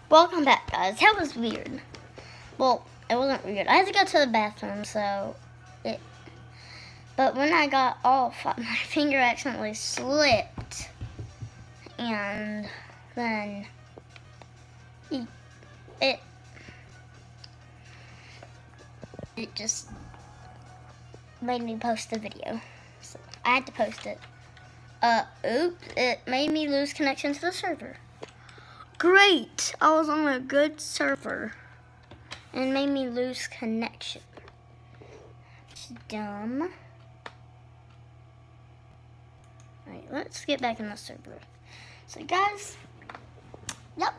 Welcome back, guys. That was weird. Well, it wasn't weird. I had to go to the bathroom, but when I got off, my finger accidentally slipped, and then it just made me post the video. So I had to post it. Oops, it made me lose connection to the server. Great! I was on a good server and it made me lose connection. It's dumb. Alright, let's get back in the server. So guys, yep.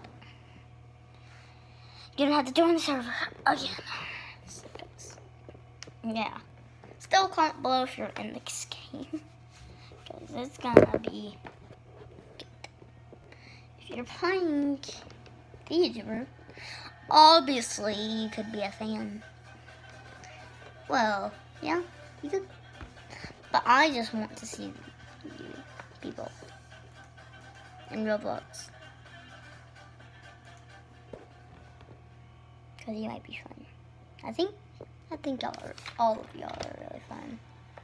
You're gonna have to join the server again. So, guys, yeah. Still comment below if you're in this game. Because it's gonna be good. If you're playing the YouTuber, obviously you could be a fan. Well, yeah, you could. But I just want to see you people in Roblox. Because you might be fun. I think all of y'all are really fun.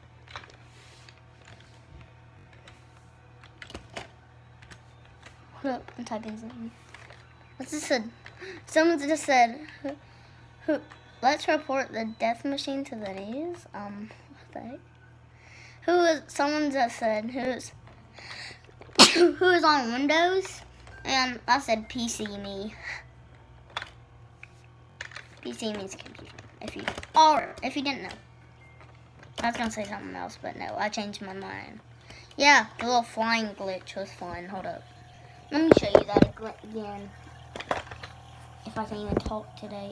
Hold up, I'm typing something. What's this said? Someone just said, let's report the death machine to the news. What the heck? Someone just said, who is on Windows? And I said PC me. PC means computer. If you didn't know. I was gonna say something else, but no, I changed my mind. Yeah, the little flying glitch was fun. Hold up. Let me show you that again. If I can even talk today.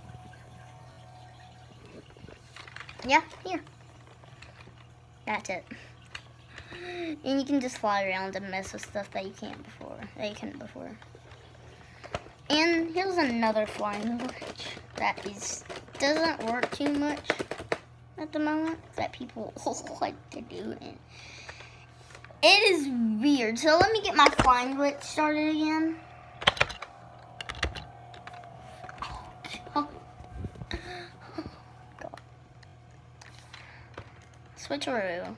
Yeah, here. That's it. And you can just fly around and mess with stuff that you couldn't before. And here's another flying glitch that doesn't work too much at the moment that people like to do. And it is weird. So let me get my flying glitch started again. Oh, God. Switcheroo.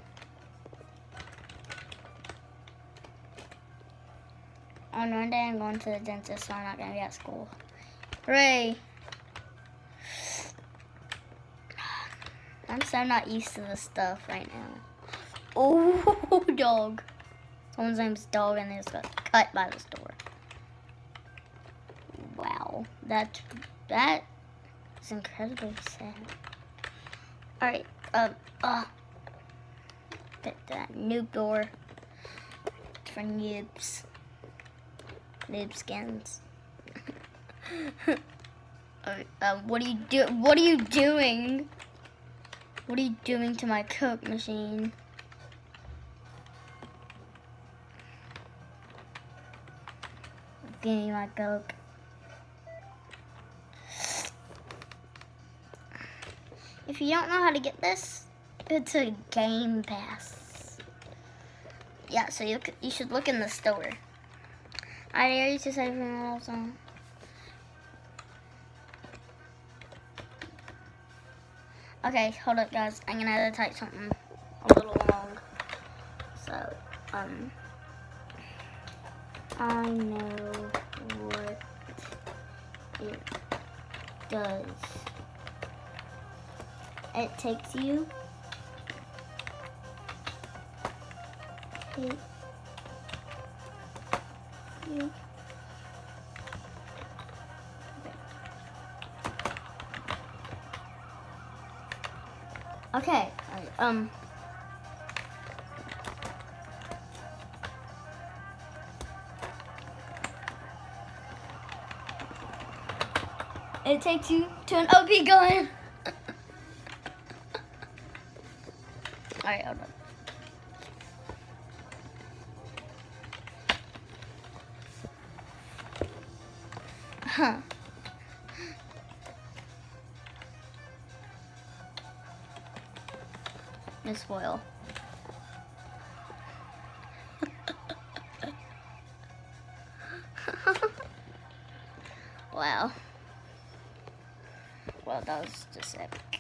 On Monday, I'm going to the dentist, so I'm not going to be at school. Hooray! I'm so not used to this stuff right now. Oh, dog. Someone's name's Dog, and they just got cut by the store. Wow. That is incredibly sad. Alright, get that noob door for noobs. Noob skins. What are you doing? What are you doing to my Coke machine? Give me my Coke. If you don't know how to get this, it's a Game Pass. Yeah, so you should look in the store. I dare you to say everyone else on. Okay, hold up, guys. I'm gonna have to type something a little long. So, I know what it does. It takes you. Okay, it takes you to an OP gun. Alright, hold on. Huh. Miss Foil. Wow. Well, that was just epic.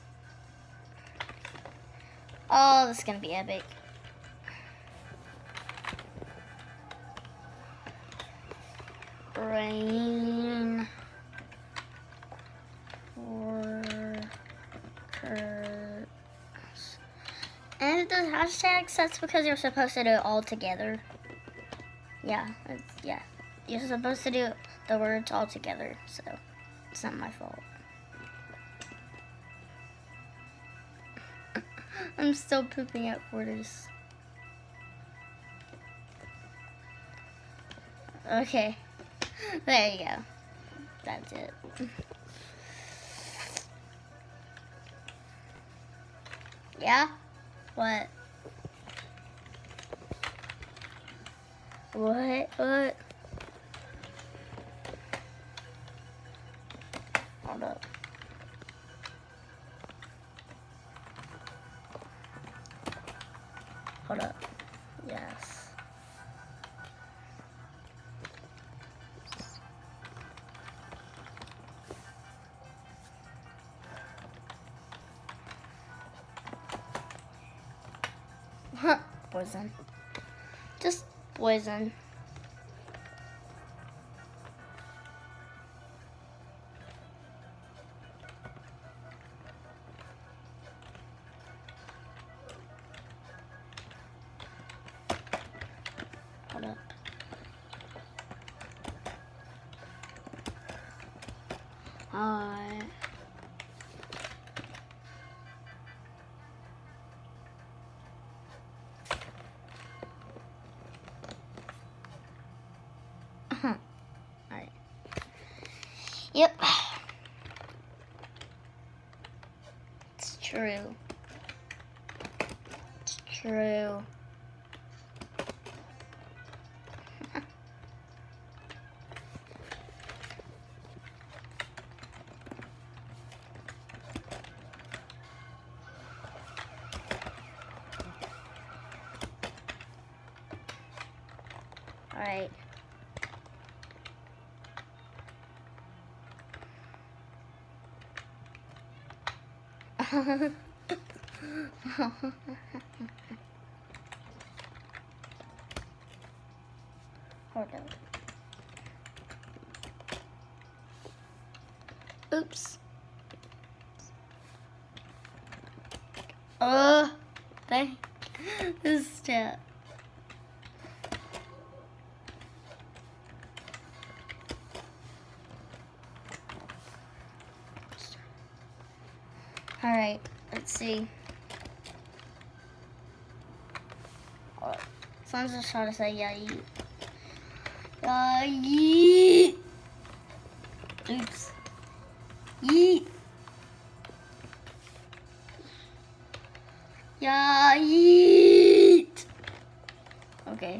Oh, this is gonna be epic. Rain workers. And it does hashtags, that's because you're supposed to do it all together. Yeah, yeah. You're supposed to do the words all together, so it's not my fault. I'm still pooping at quarters. Okay. There you go. That's it. Yeah? What? What? What? Hold up. Hold up. Yes. Poison. Just poison. Hold up. Alright. Alright. Yep. It's true. It's true. Alright. Hold on. Oops. Thank this step. Alright, let's see. Someone's just trying to say yeah, yeet. Yeet. Oops. Yeet. Yeah, yeet. Okay.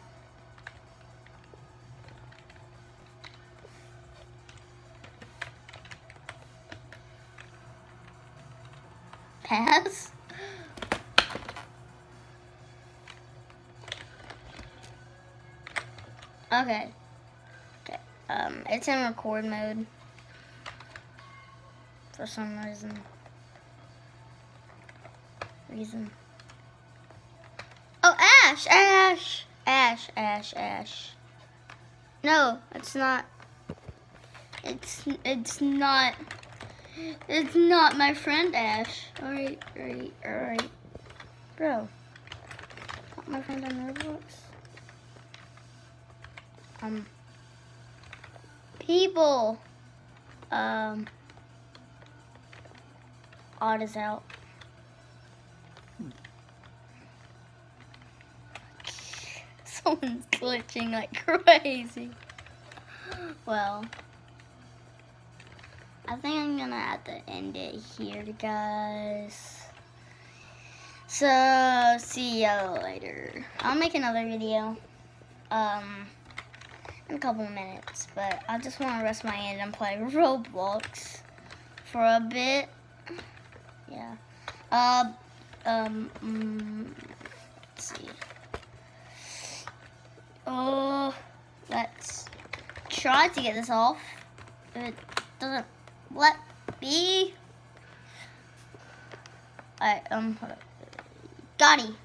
Pass? Okay. Okay. It's in record mode. For some reason. Oh, Ash! Ash! Ash, Ash, Ash. No, it's not. It's not. It's not my friend Ash. Alright. Bro. Not my friend on Roblox. People. Odd is out. Someone's glitching like crazy. Well, I think I'm gonna have to end it here, guys. So, see you later. I'll make another video in a couple minutes, but I just want to rest my hand and play Roblox for a bit. Yeah. Let's see. Oh, let's try to get this off. if it doesn't let me. Alright, hold up. Gotti.